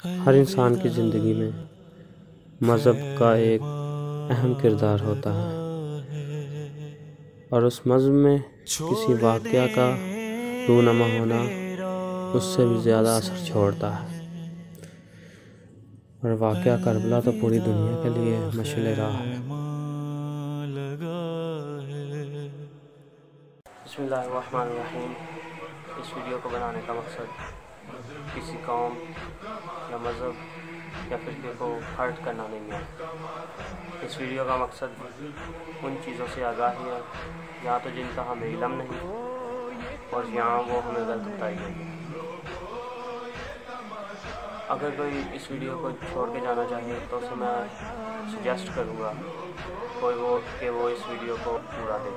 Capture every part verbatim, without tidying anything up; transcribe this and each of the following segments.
ہر انسان کی زندگی میں مذہب کا ایک اہم کردار ہوتا ہے، اور اس مذہب میں کسی واقعہ کا رونما ہونا اس سے بھی زیادہ اثر چھوڑتا ہے، اور واقعہ کربلا تو پوری دنیا کے لیے مشعل راہ ہے۔ بسم اللہ الرحمن الرحیم۔ اس ویڈیو کو بنانے کا مقصد کسی قوم یا مذہب یا فرقے کو ہرٹ کرنا نہیں ہے۔ اس ویڈیو کا مقصد ان چیزوں سے آگاہی ہے یا تو جن کا ہمیں علم نہیں اور یہاں وہ ہمیں غلط بتائی گئی ہے۔ اگر کوئی اس ویڈیو کو چھوڑ کے جانا چاہے تو اسے میں سجیسٹ کروں گا کوئی وہ کہ وہ اس ویڈیو کو پورا دے،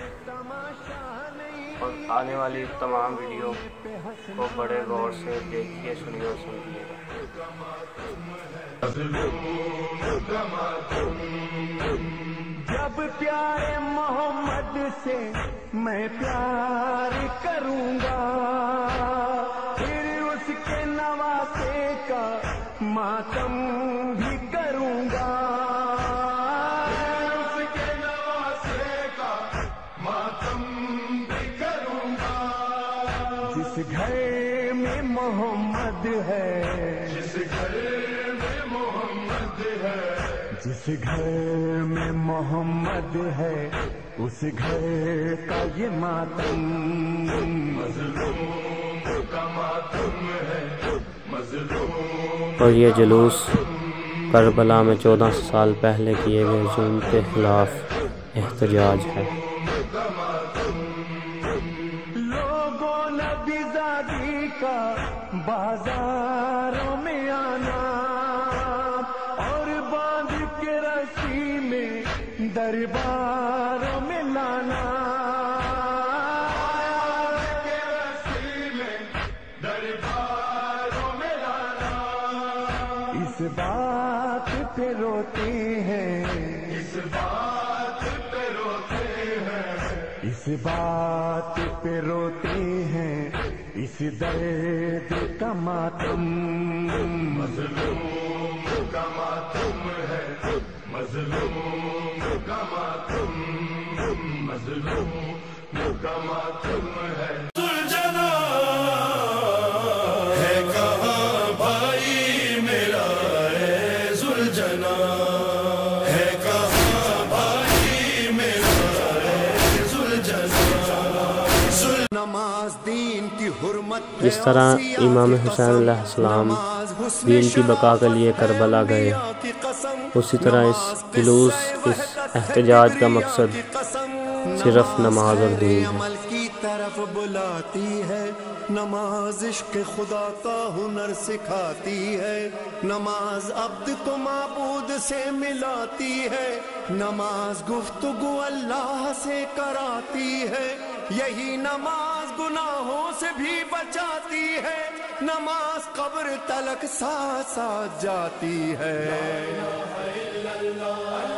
اور آنے والی تمام ویڈیو کو بڑے غور سے دیکھیے، سنیے اور سمجھیے گا۔ جب پیارے محمد سے میں پیار کروں گا، پھر اس کے نواسے کا ماتم بھی کروں گا، اس کے نواسے کا ماتم بھی کروں گا۔ جس گھر میں محمد ہے، جس گھر میں محمد ہے، جس گھر میں محمد ہے، اس گھر کا یہ ماتم مظلوم کا ماتم ہے، مظلوم۔ اور یہ جلوس کربلا میں چودہ سال پہلے کیے گئے ظلم کے خلاف احتجاج ہے۔ لوگوں نبی زادی کا بازاروں میں آنا اور باندھ کے رسی میں درباروں میں لانا، کے رسی میں درباروں میں لانا، اس بات پہ روتے ہیں، اس بات پہ روتے ہیں، اس بات پہ روتے ہیں، اس درد کا ماتم مظلوم کا ماتم ہے، مظلوم کا ماتم، مظلوم کا ماتم ہے۔ سلجھنا ہے کہاں بھائی میرا ہے، سلجھنا ہے کہاں بھائی میرا ہے، سلجھنا۔ نماز دین کی حرمت، جس طرح امام حسین علیہ السلام دین کی بقا کے لیے کربلا گئے، اسی طرح اس جلوس، اس احتجاج کا مقصد صرف نماز اور دین ہے۔ عمل کی طرف بلاتی ہے، نماز عشق خدا کا ہنر سکھاتی ہے، نماز عبد کو معبود سے ملاتی ہے، نماز گفتگو اللہ سے کراتی ہے، یہی نماز گناہوں سے بھی بچاتی ہے، نماز قبر تلک ساتھ ساتھ جاتی ہے۔